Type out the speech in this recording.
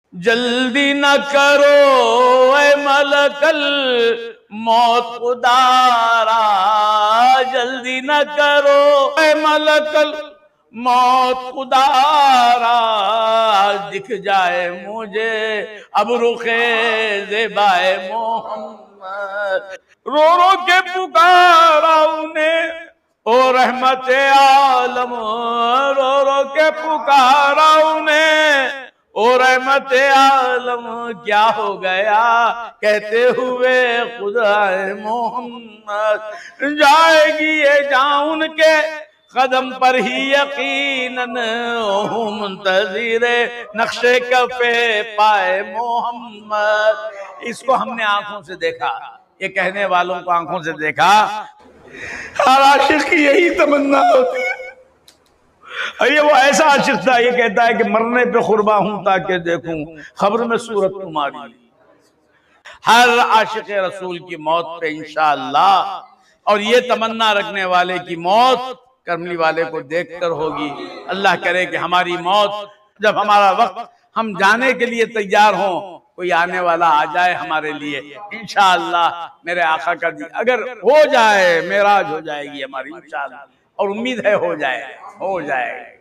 जल्दी न करो ऐ मलकल मौत खुदारा, जल्दी न करो ऐ मलकल मौत खुदारा, दिख जाए मुझे अब रुखे ज़ेबाए मोहम्मद। रो रो के पुकारा उन्हें ओ रहमत आलम, रो रो के पुकारा उन्हें ओ रहमत आलम, क्या हो गया कहते हुए खुदाए मोहम्मद। जाएगी ये जान उनके कदम पर ही यकीनन, मुंतज़िरे नक्शे कफे पाए मोहम्मद। इसको हमने आंखों से देखा, ये कहने वालों को आंखों से देखा। हर आशिक की यही तमन्ना होती है। ये वो ऐसा आशिक था, ये कहता है कि मरने पे खुरबा हूं ताकि देखूं खबर में सूरत तुम्हारी। हर आशिक रसूल की मौत पे इंशाअल्लाह, और ये तमन्ना रखने वाले की मौत करमली वाले को देखकर होगी। अल्लाह करे कि हमारी मौत जब हमारा वक्त हम जाने के लिए तैयार हों, कोई आने वाला आ जाए हमारे लिए इंशाअल्लाह। मेरे आका का अगर हो जाए, मेराज हो जाएगी हमारी इंशाअल्लाह, और उम्मीद है हो जाए।